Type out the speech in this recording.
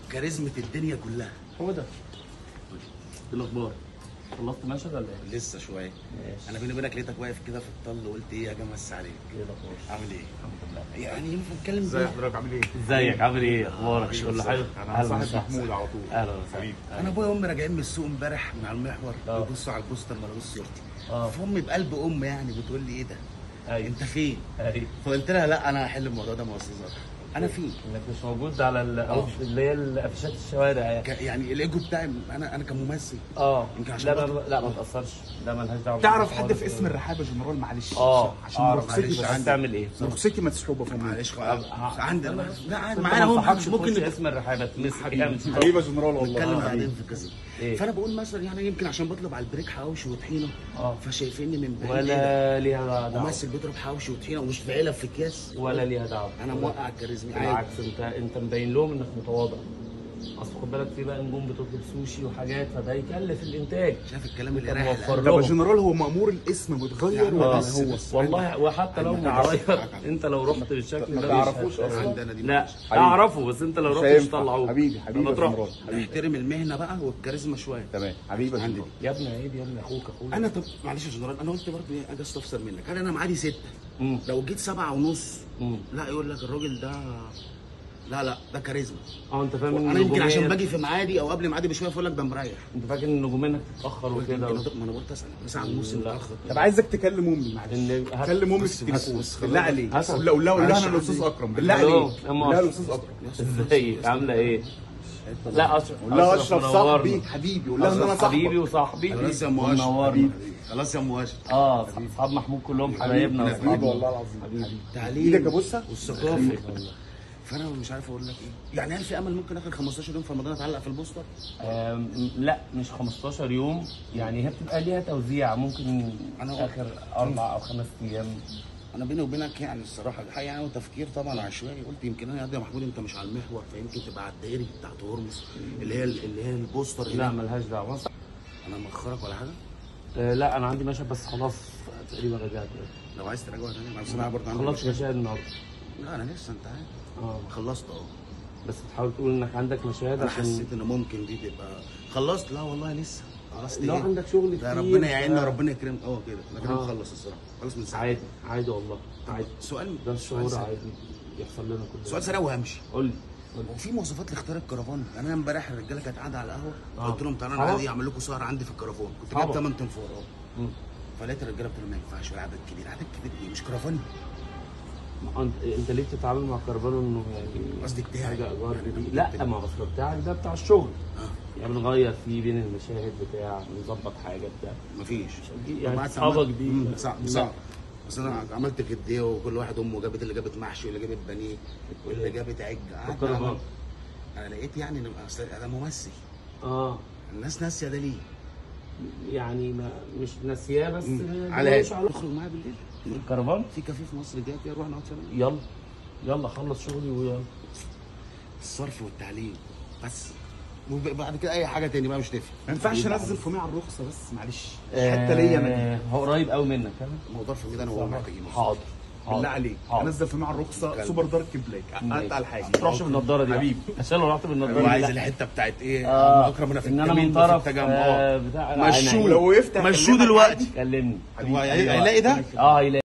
كاريزمة الدنيا كلها. هو ده. ايه الاخبار؟ خلصت مشهد ولا ايه؟ لسه شويه. ماشي. انا بيني وبينك لقيتك واقف كده في الطل وقلت ايه اجي امسي عليك. ايه الاخبار؟ عامل ايه؟ الحمد لله. يعني ينفع نتكلم ازي حضرتك عامل ايه؟ ازيك عامل ايه؟ اخبارك؟ كله حلو؟ انا صاحب محمود على طول. اهلا وسهلا. حبيبي. انا ابويا وامي راجعين من السوق امبارح من على المحور اه. بيبصوا على البوستر ما لقوش صورتي. اه. فامي بقلب ام يعني بتقول لي ايه ده؟ ايوه انت فين؟ ايوه. فقلت لها لا انا هحل الموضوع ده مؤسسات. انا فين؟ انك مش موجود على اللي هي الافيشات الشوارع يعني. يعني الايجو بتاعي انا كممثل. يمكن عشان لا لا ما تاثرش، ده مالهاش دعوه. تعرف حد في اسم الرحابه جنرال؟ معلش عشان رخصتي معلش بس عندي. تعمل ايه؟ رخصتي مسحوبه فمي. معلش عندي لا عادي معانا معانا اهو ممكن ممكن اسم الرحابه تمسك حبيبي. حبيبه جنرال والله. نتكلم بعدين في كذا. إيه؟ فانا بقول مثلا يعني يمكن عشان بطلب على البريك حواوشي وطحينه فشايفيني من بعيد ولا ليها دعوه. ممثل بيضرب حواوشي وطحينه ومش في علب في اكياس ولا ليها دعوه. انا موقع الكاريزما بالعكس انت مبين لهم انك متواضع. اصل خد بالك في بقى نجوم بتطلب سوشي وحاجات فده يكلف الانتاج. شايف الكلام اللي انت رايح موفر طب لهم. جنرال هو مأمور الاسم متغير ولا بس- هو؟ بس والله وحتى لو متغير انت لو رحت بالشكل ما ده تعرفوش مش أصلاً؟ عندنا دي لا مش. تعرفه بس انت لو مش رحت مش هينفع. هيطلعوك. حبيبي لما يا تروح جنرال حبيبي. نحترم المهنه بقى والكاريزما شويه. تمام حبيبي عندي جنرال. يا ابني عيب يا ابني، اخوك انا طب معلش يا جنرال انا قلت برضه ايه اجي استفسر منك هل انا معادي 6 مم. لو جيت 7 ونص مم. لا يقول لك الراجل ده لا ده كاريزما. انت فاهم ان انا يمكن عشان النجومية- باجي في ميعادي او قبل ميعادي بشويه فاقول لك ده مريح. انت فاكر ان النجوميه انك تتاخر وكده ما انا قلت اسال ساعه ونص لا. متاخر. طب عايزك تكلم امي معلش. كلم امي بس- في التليفون بس بالله عليك. هسأل. قول لها معلش انا الاستاذ عندي. اكرم بالله ألو، عليك. يا قول مصر. لها الاستاذ اكرم. ازيك عامله ايه؟ لا اشرف قول لها اشرف منورنا. صاحبي حبيبي. قول لها ان انا أشرف حبيبي صاحبك. وصاحبي خلاص يا ام اشرف منورنا. خلاص يا ام اشرف. اصحاب محمود كلهم حبايبنا حبيبي واصحابنا. والله العظيم. حبيبي. تعليم ايدك ابوسها. والثقافه. فانا مش عارف اقول لك ايه يعني هل في امل ممكن اخر 15 يوم في رمضان اتعلق في البوستر؟ لا مش 15 يوم يعني، هي بتبقى ليها توزيع ممكن اخر 4 أو 5 ايام. انا بيني وبينك يعني الصراحه الحقيقه يعني وتفكير طبعا عشوائي قلت يمكن انا يا محمود انت مش على المحور فيمكن تبقى على الدائري بتاعت هرمز اللي هي البوستر لا هنا. ملهاش دعوه. انا مأخرك ولا حاجه؟ لا انا عندي مشهد بس خلاص تقريبا رجعت. لو عايز تراجع تاني معلش انا برضه عندي خلصت مشاهد النهارده. لا انا لسه انت عارف اه خلصت بس بتحاول تقول انك عندك مشاهد انا عشان حسيت ان ممكن دي تبقى خلصت. لا والله لسه خلصت لو ايه؟ عندك شغل ده كتير ربنا يعيننا ربنا يكرمك كده لكن آه. مخلص الصراحه خلاص من ساعه. عادي والله عادي. سؤال ده الشعور سؤال عادي يحصل لنا كلنا. سؤال سريع وهمشي. قول لي. وفي مواصفات لاختيار الكرفان يعني انا امبارح الرجاله كانت قاعده على القهوه قلت لهم تعالوا انا عادي اعمل لكم سهره عندي في الكرفان كنت جايب 8 تنفور فلقيت الرجاله بتقول ما ينفعش ولا عدد كبير ايه مش كرفان انت ليه بتتعامل مع الكرفان انه يعني قصدي بتاعي حاجه ايجار يعني جديد؟ أنا لا ما اصل بتاعك ده بتاع الشغل. اه يعني بنغير فيه بين المشاهد بتاع نظبط حاجه بتاع مفيش يعني اصحابك دي صعب بس انا عملت كده وكل واحد امه جابت اللي جابت محشي واللي جابت بانيه واللي جابت عجه الكرفان. انا لقيت يعني ان أصل انا ممثل الناس ناسيه ده ليه؟ يعني ما مش ناسياه بس على ملوش هادي علاقة. تخرج معايا بالليل الكرفان في كافيه في مصر جاي كده نروح نقعد سوا يلا خلص شغلي ويلا. الصرف والتعليم بس وبعد كده اي حاجه تاني بقى مش تفرق. ما ينفعش انزل فمي على الرخصه بس معلش. حتى ليا انا. هو قريب قوي منك فاهم. موضوع في ده انا وهو محتاجين حاضر بالله عليك انزل فمي على الرخصه سوبر دارك بلاك اتقل حاجه. ما تروحش بالنضاره دي حبيبي. عشان لو رحت بالنضاره هو دي عايز لا. الحته بتاعت ايه اكرم انا في ان انا الكمين من ده في طرف التجمع بتاع مشوه لو وقفت مشوه دلوقتي كلمني هو هيلاقي ده هيلاقي